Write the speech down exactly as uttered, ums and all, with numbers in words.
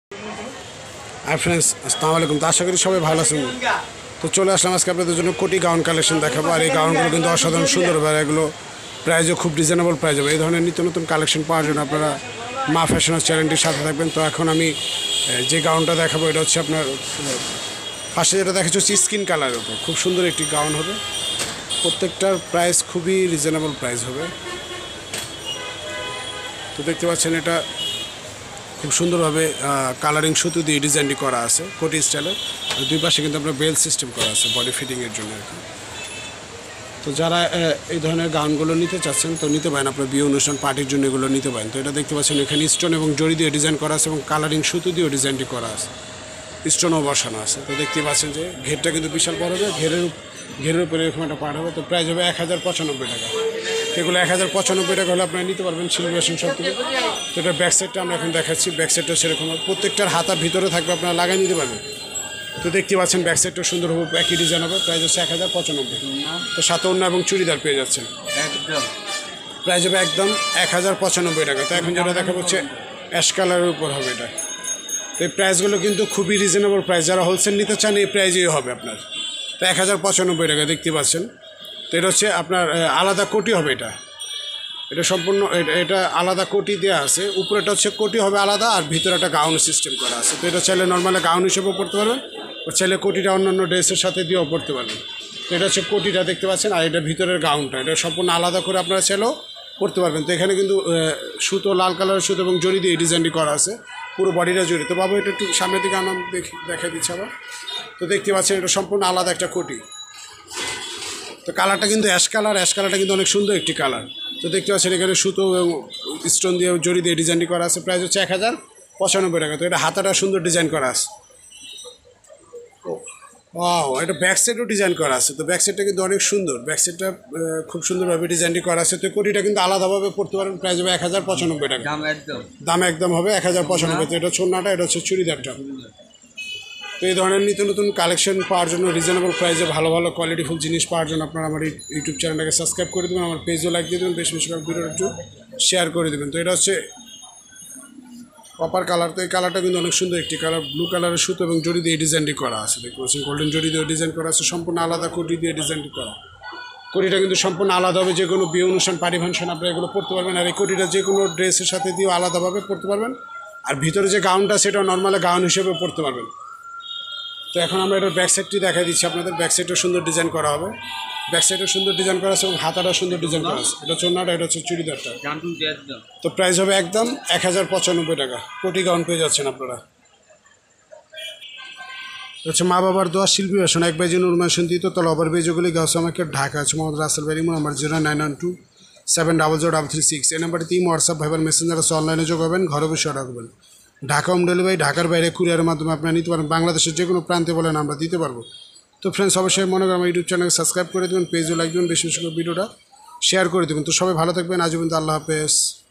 Hi friends अस्सलाम वालेकुम। तो आशा करी सबाई भालो आছেন। तो चले আসলাম আজকে আপনাদের জন্য কোটি গাউন কালেকশন দেখাবো। আর এই গাউনগুলো কিন্তু অসাধারণ সুন্দর হবে, আর এগুলো প্রাইসও খুব রিজনেবল প্রাইস হবে। এই ধরনের নিত্য নতুন কালেকশন পাওয়ার জন্য আপনারা মা ফ্যাশনের চ্যানেলটির সাথে থাকবেন। তো এখন আমি যে গাউনটা দেখাবো এটা হচ্ছে আপনার পাশে যেটা দেখাচ্ছি হচ্ছে স্কিন কালারের উপর খুব সুন্দর একটি গাউন হবে। প্রত্যেকটার প্রাইস খুবই রিজনেবল প্রাইস হবে। তো দেখতে পাচ্ছেন এটা খুব সুন্দরভাবে কালারিং সুতো দিয়ে ডিজাইনটি করা আছে কোটি স্টাইলের। দুই পাশে কিন্তু আপনার বেল সিস্টেম করা আছে বডি ফিটিংয়ের জন্য আর কি। তো যারা এই ধরনের গাউনগুলো নিতে চাচ্ছেন তো নিতে পারেন, আপনার বিয়ে অনুষ্ঠান পার্টির জন্য এগুলো নিতে পারেন। তো এটা দেখতে পাচ্ছেন এখানে স্টোন এবং জড়ি দিয়ে ডিজাইন করা আছে এবং কালারিং সুতো দিয়েও ডিজাইনটি করা আছে, স্টোনও বসানো আছে। তো দেখতে পাচ্ছেন যে ঘেরটা কিন্তু বিশাল বড় হবে, ঘেরের ঘেরের উপরে এরকম একটা পার হবে। তো প্রাইস হবে এক হাজার পঁচানব্বই টাকা। এগুলো এক হাজার পঁচানব্বই টাকা হলে আপনারা নিতে পারবেন সিলভারেশন সব থেকে। তো এটার ব্যাক সাইডটা আমরা এখন দেখাচ্ছি। ব্যাক সাইডটা সেরকম প্রত্যেকটার হাতার ভিতরে থাকবে, আপনারা লাগাই নিতে পারবেন। তো দেখতে পাচ্ছেন ব্যাক সাইডটা সুন্দর হবে, একই ডিজাইন হবে। প্রাইস হচ্ছে এক হাজার পঁচানব্বই। তো সাথে অন্য এবং চুড়িদার পেয়ে যাচ্ছেন। প্রাইস হবে একদম এক হাজার পঁচানব্বই টাকা। তো এখন যেটা দেখা হচ্ছে অ্যাশ কালারের উপর হবে এটা। তো এই প্রাইসগুলো কিন্তু খুবই রিজনেবল প্রাইস, যারা হোলসেল নিতে চান এই প্রাইজেই হবে আপনার। তো এক হাজার পঁচানব্বই টাকা দেখতে পাচ্ছেন। তো এটা হচ্ছে আপনার আলাদা কোটি হবে, এটা এটা সম্পূর্ণ এটা আলাদা কোটি দেওয়া আছে। উপরেটা হচ্ছে কোটি হবে আলাদা, আর ভিতরে একটা গাউন সিস্টেম করা আছে। তো এটা চাইলে নর্মালি গাউন হিসেবেও পড়তে পারবেন, ও চাইলে কোটিটা অন্যান্য ড্রেসের সাথে দিয়েও পড়তে পারবেন। তো এটা হচ্ছে কোটিটা দেখতে পাচ্ছেন, আর এটা ভিতরের গাউনটা এটা সম্পূর্ণ আলাদা করে আপনারা চাইলেও পড়তে পারবেন। তো এখানে কিন্তু সুতো লাল কালারের সুতো এবং জড়ি দিয়ে ডিজাইনটি করা আছে, পুরো বডিটা জড়ি। তো বাবু এটা একটু সামনের দিকে আনাম দেখি দেখা দিচ্ছে আবার। তো দেখতে পাচ্ছেন এটা সম্পূর্ণ আলাদা একটা কোটি। তো কালারটা কিন্তু অ্যাশ কালার, অ্যাশ কালারটা কিন্তু অনেক সুন্দর একটি কালার। তো দেখতে পাচ্ছেন এখানে সুতো এবং স্টোন দিয়ে জড়ি দিয়ে ডিজাইনটি করা আছে। প্রাইস হচ্ছে এক হাজার পঁচানব্বই টাকা। তো এটা হাতাটা সুন্দর ডিজাইন করা আছে। ও এটা ব্যাক সাইডও ডিজাইন করা আছে। তো ব্যাক সাইডটা কিন্তু অনেক সুন্দর, ব্যাক সাইডটা খুব সুন্দরভাবে ডিজাইনটি করা আছে। তো কোটিটা কিন্তু আলাদাভাবে পড়তে পারেন। প্রাইস হবে এক হাজার পঁচানব্বই টাকা। দাম একদম দাম একদম হবে এক হাজার পঁচানব্বই। তো এটা ছোনাটা, এটা হচ্ছে চুড়িদারটা। তো এই ধরনের নিত্য নতুন কালেকশন পাওয়ার জন্য রিজনেবল প্রাইসে ভালো ভালো কোয়ালিটিফুল জিনিস পাওয়ার জন্য আপনারা আমার ইউটিউব চ্যানেলটাকে সাবস্ক্রাইব করে দেবেন, আমার পেজও লাইক দিয়ে দেবেন, বেশ বেশি করে ভিডিও একটু শেয়ার করে দেবেন। তো এটা হচ্ছে কপার কালার। তো এই কালারটা কিন্তু অনেক সুন্দর একটি কালার, ব্লু কালারের সুতো এবং জড়ি দিয়ে ডিজাইনটি করা আছে। দেখতে পাচ্ছেন গোল্ডেন জড়ি দিয়ে ডিজাইন করা আছে, সম্পূর্ণ আলাদা কোটি দিয়ে ডিজাইনটি করা। কোটিটা কিন্তু সম্পূর্ণ আলাদা হবে, যে কোনো বিয়ে অনুষ্ঠান পার্টি ফাংশন আপনারা এগুলো পড়তে পারবেন। আর এই কোটিটা যে কোনো ড্রেসের সাথে দিয়েও আলাদাভাবে পড়তে পারবেন। আর ভিতরে যে গাউনটা সেটাও নর্মালি গাউন হিসেবে পড়তে পারবেন। তো এখন আমরা এটার ব্যাক সাইডটি দেখা দিচ্ছি আপনাদের। ব্যাক সাইডটা সুন্দর ডিজাইন করা হবে, ব্যাক সাইডটা সুন্দর ডিজাইন করা আছে এবং হাতাটা সুন্দর ডিজাইন করা আছে। এটা চোনাটা, এটা হচ্ছে চুড়িদারটা। তো প্রাইস হবে একদম এক হাজার পঁচানব্বই টাকা। কোটি গাউন পেয়ে যাচ্ছেন আপনারা। হচ্ছে মা বাবার দোয়া শিল্পী ভাষণ এক বাই নুরমান সন্দিত তলা ওভার বেজগুলি গাছ আমাকে ঢাকা আছে মোহাম্মদ রাসেল বাড়ি আমার zero nine one two seven double zero double three six. এই নাম্বারটি তিন হোয়াটসঅ্যাপ ভাইবার মেসেঞ্জার আছে, অনলাইনে যোগাবেন, ঘরে বসে অর্ডার করবেন। ঢাকা হোম ডেলিভারি, ঢাকার বাইরে কুরিয়ারের মাধ্যমে আপনারা নিতে পারেন। বাংলাদেশের যে কোনো প্রান্তে বলেন আমরা দিতে পারবো। তো ফ্রেন্ডস অবশ্যই মনে করেন আমার ইউটিউব চ্যানেলকে সাবস্ক্রাইব করে দেবেন, পেজও লাইক দেবেন, বেশি বেশি করে ভিডিওটা শেয়ার করে দেবেন। তো সবাই ভালো থাকবেন। আজ পর্যন্ত আল্লাহ হাফেজ।